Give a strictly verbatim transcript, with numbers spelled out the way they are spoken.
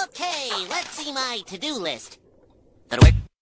Okay, let's see my to-do list. That'll work.